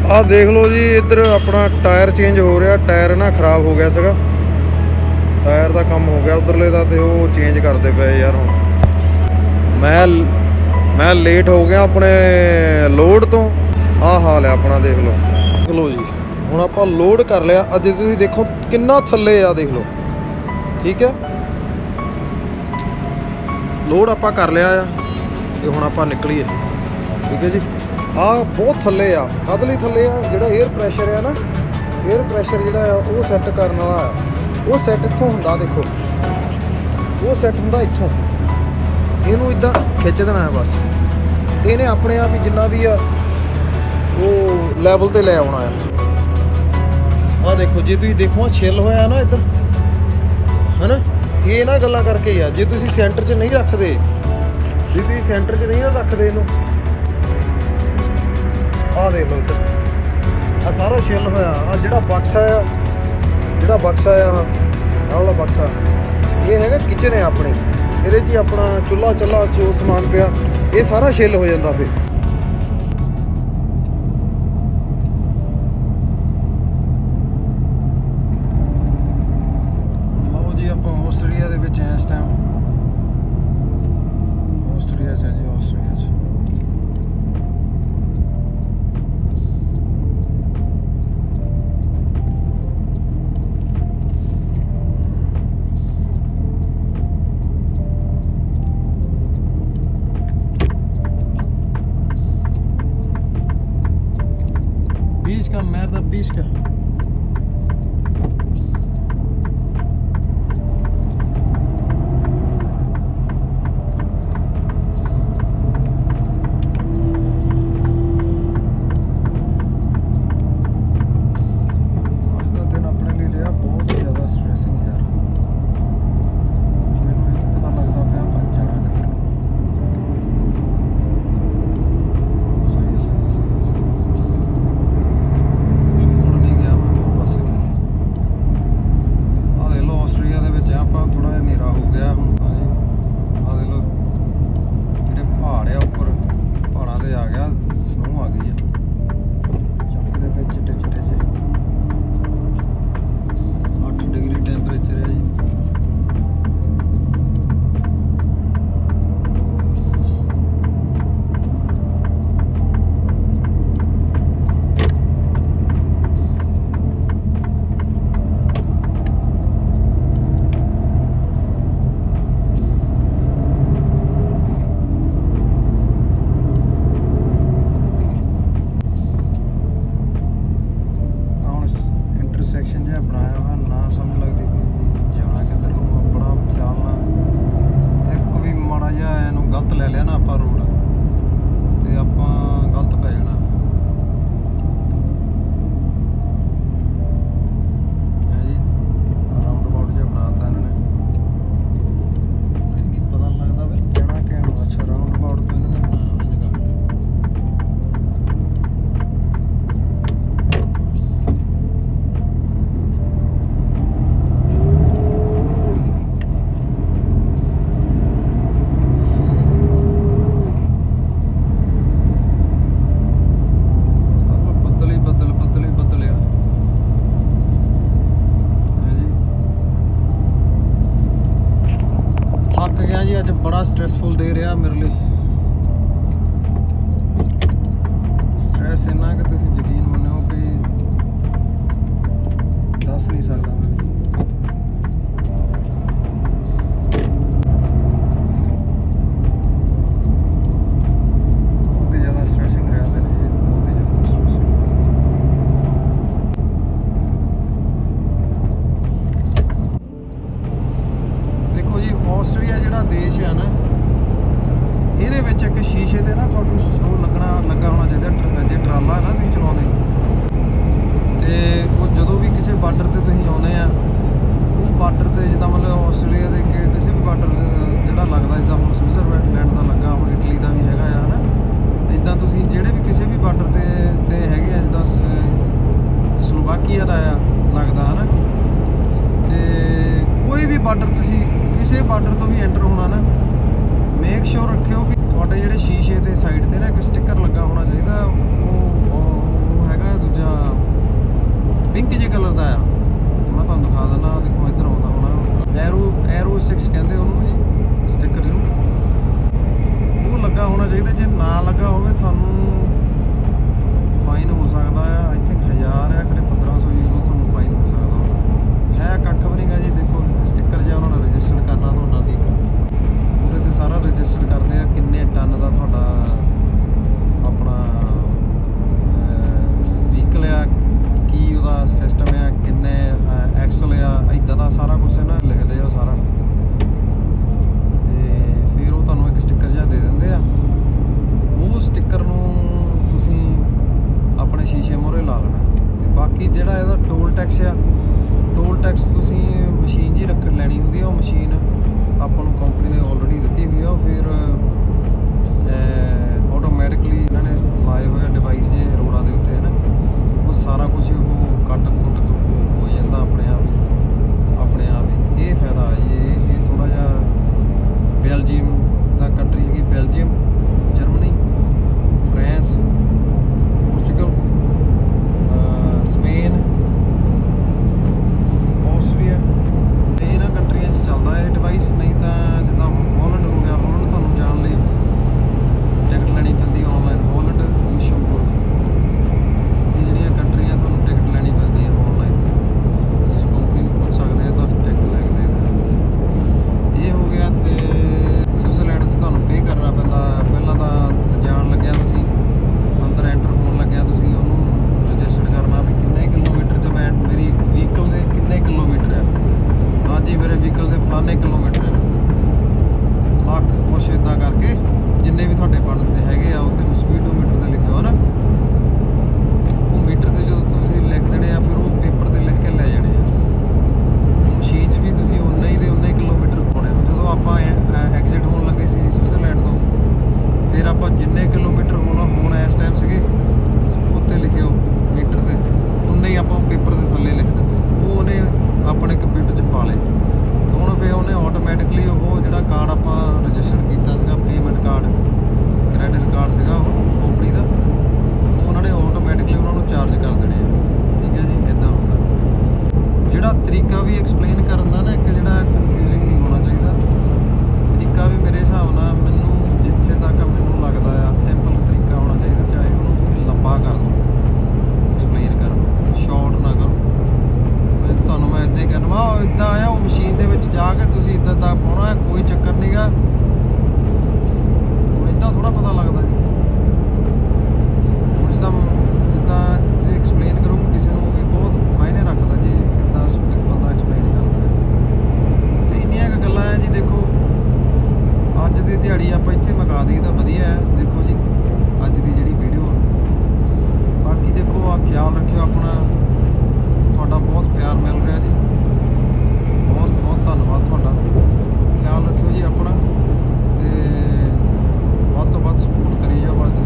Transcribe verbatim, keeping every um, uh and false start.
आ देख लो जी, इधर अपना टायर चेंज हो रहा। टायर ना खराब हो गया सीगा, टायर का काम हो गया उधरले का, तो वो चेंज करते पे यार। हुण मैं मैं लेट हो गया अपने लोड तो। आ हाल है अपना, देख लो देख लो जी। हुण आपां लोड कर लिया। अज तुसीं देखो किन्ना थल्ले आ, देख लो। ठीक है, लोड आपां कर लिया आ ते हुण आपां निकलीए। ठीक है जी। आ बहुत थल्ले आ, कद लई थल्ले आ, जिहड़ा एयर प्रैशर है ना, एयर प्रैशर जिहड़ा आ वो सैट करन वाला आ। वो सैट इत्थों हुंदा, देखो वो सैट हुंदा इत्थों। इहनूं इदां खिच देना है बस, ते इहने अपने आप ही जिन्ना भी आ वो लैवल ते लै आउणा है। आ देखो जे तुसीं देखो छिल होया ना इधर, है ना, ये ना गल्लां करके ही आ। जे तुसीं सेंटर च नहीं रखदे, जे तुसीं सेंटर च नहीं ना रखदे इहनूं, आ देख लो इधर आ सारा छिल होया। आ जिहड़ा बक्सा आ, जिहड़ा बक्सा आ आह वाला बक्सा, ये हैगा किचन है अपनी। इहदे च अपना चुल्हा चुल्हा जो समान पिया, ये सारा छिल हो जाता फिर। आओ जी, आप आस्ट्रेलिया दे विच हैं इस टाइम। आस्ट्रेलिया च जी, आस्ट्रेलिया च बीस का merda बीस का। जी अज बड़ा स्ट्रेसफुल डे रहा मेरे लिए। स्ट्रेस इन्ना कि तुम यकीन मनो कि दस नहीं सकता मैं। बहुत ही ज़्यादा स्ट्रेसिंग रहा था जी, बहुत ही ज़्यादा स्ट्रेसिंग। देखो जी आस्ट्रेलिया जिहड़ा देश है ना, ਇਹਦੇ ਵਿੱਚ ਇੱਕ शीशे ਤੇ ना ਤੁਹਾਨੂੰ ਉਹ ਲੱਗਣਾ ਲੱਗਾ ਹੋਣਾ ਚਾਹੀਦਾ ਜੇ ਟਰਾਲਾ ਨਾ ਤੁਸੀਂ ਚਲਾਉਂਦੇ ਤੇ ਉਹ ਜਦੋਂ ਵੀ ਕਿਸੇ ਬਾਰਡਰ ਤੇ ਤੁਸੀਂ ਆਉਂਦੇ ਆ ਉਹ ਬਾਰਡਰ ਤੇ ਜਿੱਦਾਂ ਮਤਲਬ ਆਸਟ੍ਰੇਲੀਆ ਦੇ ਕਿਸੇ ਵੀ ਬਾਰਡਰ ਜਿਹੜਾ ਲੱਗਦਾ ਜਿੱਦਾਂ ਹੁਣ ਸਵਿਟਜ਼ਰਲੈਂਡ ਦਾ ਲੱਗਾ, ਹੁਣ ਇਟਲੀ ਦਾ ਵੀ ਹੈਗਾ ਆ ਨਾ, ਇੱਦਾਂ ਤੁਸੀਂ ਜਿਹੜੇ ਵੀ ਕਿਸੇ ਵੀ ਬਾਰਡਰ ਤੇ ਤੇ ਹੈਗੇ ਆ ਜਿੱਦਾਂ ਸਲੋਵਾਕੀਆ ਦਾ ਆ ਲੱਗਦਾ ਹੈ ਨਾ, ਤੇ ਕੋਈ ਵੀ ਬਾਰਡਰ ਤੁਸੀਂ ਕਿਸੇ ਬਾਰਡਰ ਤੋਂ ਵੀ ਐਂਟਰ ਹੋਣਾ ਨਾ, मेक श्योर रखियो भी थोड़े जोड़े शीशे के साइड से ना एक स्टिकर लगा होना चाहिए। वो, वो हैगा ਬਾਕੀ ਜਿਹੜਾ ਇਹਦਾ ਟੋਲ ਟੈਕਸ ਆ, ਟੋਲ ਟੈਕਸ ਤੁਸੀਂ ਮਸ਼ੀਨ ਜੀ ਰੱਖ ਲੈਣੀ ਹੁੰਦੀ ਆ। ਉਹ ਮਸ਼ੀਨ ਆਪਾਂ ਨੂੰ ਕੰਪਨੀ ਨੇ ਆਲਰੇਡੀ ਦਿੱਤੀ ਹੋਈ ਆ। ਉਹ ਫਿਰ ਆਟੋਮੈਟਿਕਲੀ ਇਹਨਾਂ ਨੇ ਲਾਏ ਹੋਏ ਆ ਡਿਵਾਈਸ ਜੇ ਰੋਡਾਂ ਦੇ ਉੱਤੇ ਹੈ ਨਾ, ਉਹ ਸਾਰਾ ਕੁਝ ਉਹ ਕੱਟ ਕੁੱਟ ਹੋ ਜਾਂਦਾ ਆਪਣੇ ਆਪ ਹੀ ਆਪਣੇ ਆਪ ਹੀ। ਇਹ ਫਾਇਦਾ ਹੈ ਜੀ। ਇਹ ਇਹ ਥੋੜ੍ਹਾ ਜਿਹਾ ਬੈਲਜੀਅਮ ਦਾ ਕੰਟਰੀ ਹੈਗੀ, Belgium, Germany, France, Portugal, Spain, Austria, ਇਹਨਾਂ ਕੰਟਰੀਆਂ 'ਚ ਚੱਲਦਾ ਇਹ ਡਿਵਾਈਸ। ਨਹੀਂ ਤਾਂ ਜਿੱਦਾਂ ਹਾਲੈਂਡ ਹੋ ਗਿਆ, ਹਾਲੈਂਡ ਤੁਹਾਨੂੰ ਜਾਣ ਲਈ ਟਿਕਟ ਲੈਣੀ ਪੈਂਦੀ ਆਨਲਾਈਨ। ਹਾਲੈਂਡ, ਲੂਸ਼ਮਬਰਗ, ਇਹ ਜਿਹੜੀਆਂ ਕੰਟਰੀਆਂ ਤੁਹਾਨੂੰ ਟਿਕਟ ਲੈਣੀ ਪੈਂਦੀ ਹੈ ਆਨਲਾਈਨ। ਤੁਸੀਂ ਕੰਪਨੀ ਨੂੰ ਪੁੱਛ ਸਕਦੇ ਹੋ, ਤੁਹਾਨੂੰ ਟਿਕਟ ਲੈ ਕੇ ਦੇ ਦਿੰਦੀ ਹੈ। ਇਹ ਹੋ ਗਿਆ। ਤੇ ਸਵਿਟਜ਼ਰਲੈਂਡ 'ਚ ਤੁਹਾਨੂੰ ਪੇ ਕਰਨਾ ਪੈਂਦਾ। ਪਹਿਲਾਂ ਤਾਂ ਜਾਣ ਲੱਗਿਆ ਤੁਸੀਂ ਅੰਦਰ ਐਂਟਰ ਹੋਣ ਲੱਗਿਆ ਤੁਸੀਂ ਉਹਨੂੰ ਰਜਿਸਟਰ ਕਰਨਾ ਵੀ ਕਿੰਨੇ ਕਿਲੋਮੀਟਰ 'ਚ ਮੈਂ ਮੇਰੀ ਵਹੀਕਲ ਦੇ ਕਿੰਨੇ ਕਿਲੋਮੀਟਰ ਹੈ। ਹਾਂਜੀ ਮੇਰੇ ਵਹੀਕਲ ਦੇ ਫਲਾਣੇ ਕਿਲੋਮੀਟਰ ਹੈ, ਲੱਖ ਕੁਛ ਇੱਦਾਂ ਕਰਕੇ ਜਿੰਨੇ ਵੀ ਤੁਹਾਡੇ ਬਣਦੇ ਹੈਗੇ ਆ ਉੱਤੇ ਸਪੀਡੋਮੀਟਰ 'ਤੇ ਲਿਖਿਆ ਹੋ ਨਾ, ਉਹ ਮੀਟਰ 'ਤੇ ਜਦੋਂ ਤੁਸੀਂ ਲਿਖ ਦੇਣੇ ਆ ਫਿਰ ਉਹ ਪੇਪਰ 'ਤੇ ਲਿਖ ਕੇ ਲੈ ਜਾਣੇ ਆ। ਮਸ਼ੀਨ 'ਚ ਵੀ ਤੁਸੀਂ ਉਨੇ ਹੀ ਦੇ ਉਨੇ ਕਿਲੋਮੀਟਰ ਪਾਉਣੇ। ਜਦੋਂ ਆਪਾਂ ਐਗਜ਼ਿਟ ਹੋਣ ਲੱਗੇ ਸੀ ਸਵਿਟਜ਼ਰਲੈਂਡ ਤੋਂ, ਫਿਰ ਆਪਾਂ ਜਿੰਨੇ ਕਿਲੋਮੀਟਰ ਹੋਣਾ ਹੋਣਾ ਇਸ ਟਾਈਮ ਸੀਗੇ ਉੱਤੇ ਲਿਖਿਓ ਮੀਟਰ 'ਤੇ, ਉਨੇ ਹੀ ਆਪਾਂ ਪੇਪਰ ਦੇ ਥੱਲੇ ਲਿਖ ਦਿੱਤੇ। ਉਹ ਉਹਨੇ ਆਪਣੇ ਕੰਪਿਊਟਰ 'ਚ ਪਾ ਲਏ। ਹੁਣ ਫਿਰ ਉਹਨੇ ਆਟੋਮੈਟਿਕਲੀ ਉਹ ਜਿਹੜਾ ਕਾਰਡ ਆਪਾਂ ਰਜਿਸਟਰ ਕੀਤਾ ਸੀਗਾ, ਪੇਮੈਂਟ ਕਾਰਡ, ਕ੍ਰੈਡਿਟ ਕਾਰਡ ਸੀਗਾ ਉਹ ਕੰਪਨੀ ਦਾ, ਉਹ ਉਹਨਾਂ ਨੇ ਆਟੋਮੈਟਿਕਲੀ ਉਹਨਾਂ ਨੂੰ ਚਾਰਜ ਕਰ ਦੇਣੇ ਆ। ਠੀਕ ਹੈ ਜੀ, ਇੱਦਾਂ ਹੁੰਦਾ। ਜਿਹੜਾ ਤਰੀਕਾ ਵੀ ਐਕਸਪਲੇਨ ਕਰਨ ਦਾ ਨਾ, ਇੱਕ ਜਿਹੜਾ ਕਨਫਿਊਜ਼ਿੰਗ ਨਹੀਂ ਹੋਣਾ ਚਾਹੀਦਾ ਤਰੀਕਾ ਵੀ। ਮੇਰੇ ਹਿਸਾਬ ਨਾਲ ਮੈਨੂੰ ਜਿੱਥੇ ਤੱਕ ਮੈਨੂੰ ਲੱਗਦਾ ਆ ਸਿੰਪਲ ਤਰੀਕਾ ਹੋਣਾ ਚਾਹੀਦਾ। ਚਾਹੇ ਉਹਨੂੰ ਤੁਸੀਂ ਲੰਬਾ ਕਰ ਦਿਓ ਐਕਸਪਲੇਨ ਕਰਨ, ਸ਼ਾਰਟ ਨਾ ਕਰੋ। ਤੁਹਾਨੂੰ ਮੈਂ ਇੱਦਾਂ ਹੀ ਕਹਿਣਾ ਵਾ ਇੱਦਾਂ ਆਇਆ ਉਹ ਮਸ਼ੀਨ ਦੇ ਵਿੱਚ ਜਾ ਕੇ ਤੁਸੀਂ ਇੱਦਾਂ ਦਾ ਪਾਉਣਾ ਹੈ, ਕੋਈ ਚੱਕਰ ਨਹੀਂ ਗਾ। ਹੁਣ ਇੱਦਾਂ ਥੋੜ੍ਹਾ ਪਤਾ ਲੱਗਦਾ ਜੀ। ਹੁਣ ਜਿੱਦਾਂ ਜਿੱਦਾਂ ਤੁਸੀਂ ਐਕਸਪਲੇਨ ਕਰੋਗੇ ਕਿਸੇ ਨੂੰ, ਉਹ ਵੀ ਬਹੁਤ ਮਾਇਨੇ ਰੱਖਦਾ ਜੀ ਕਿੱਦਾਂ ਇੱਕ ਬੰਦਾ ਐਕਸਪਲੇਨ ਕਰਦਾ ਹੈ। ਅਤੇ ਇੰਨੀਆਂ ਕੁ ਗੱਲਾਂ ਹੈ ਜੀ। ਦੇਖੋ ਅੱਜ ਦੀ ਦਿਹਾੜੀ ਆਪਾਂ ਇੱਥੇ ਮੁਕਾ ਦਈਏ ਤਾਂ ਵਧੀਆ ਹੈ। ਦੇਖੋ ਜੀ ਅੱਜ ਦੀ ਜਿਹੜੀ ਵੀਡੀਓ ਆ, ਬਾਕੀ ਦੇਖੋ ਆ ਖਿਆਲ ਰੱਖਿਓ ਆਪਣਾ। ਤੁਹਾਡਾ ਬਹੁਤ ਪਿਆਰ ਮਿਲ ਰਿਹਾ ਜੀ, ਬਹੁਤ ਬਹੁਤ ਧੰਨਵਾਦ ਤੁਹਾਡਾ। ਖਿਆਲ ਰੱਖਿਓ ਜੀ ਆਪਣਾ, ਤੇ ਵੱਧ ਤੋਂ ਵੱਧ ਸਪੋਰਟ ਕਰੀ ਜਾਓ ਬਸ।